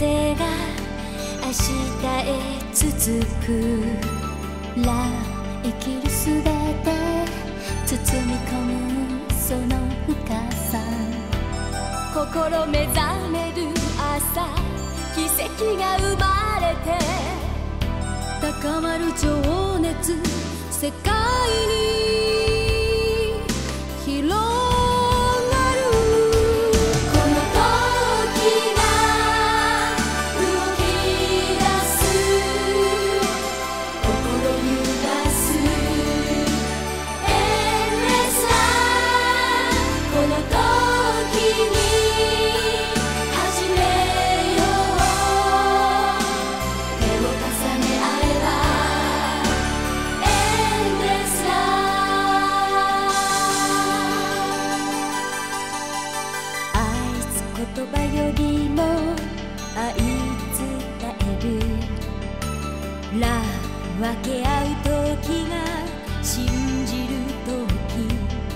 風が明日へ続くら生きるすべて包み込むその深さ心目覚める朝奇跡が生まれて高まる情熱世界に広がる言葉よりも愛伝えるら分け合う時が信じる時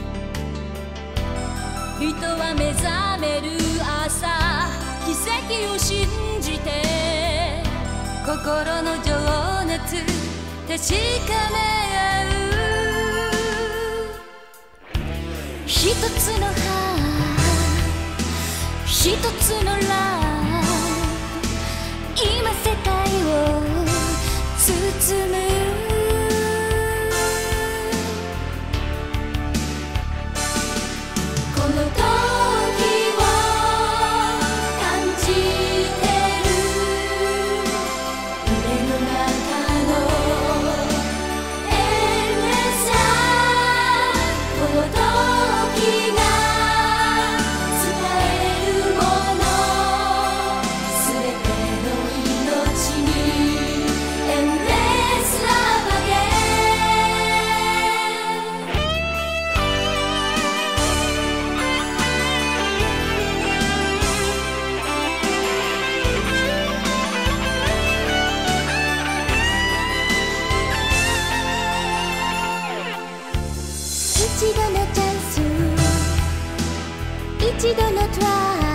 人は目覚める朝奇跡を信じて心の情熱確かめ合う一つの一つのラブ今世界を包むこの時を感じてる夢の中のエンドレスラこの時が一度のチャンス一度のトライ